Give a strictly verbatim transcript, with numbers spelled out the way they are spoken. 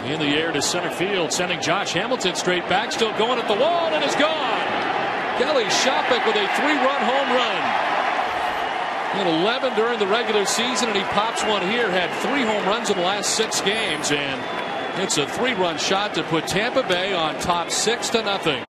In the air to center field, sending Josh Hamilton straight back, still going at the wall, and is gone. Kelly Shoppach with a three-run home run. He had eleven during the regular season, and he pops one here. Had three home runs in the last six games, and it's a three-run shot to put Tampa Bay on top six to nothing.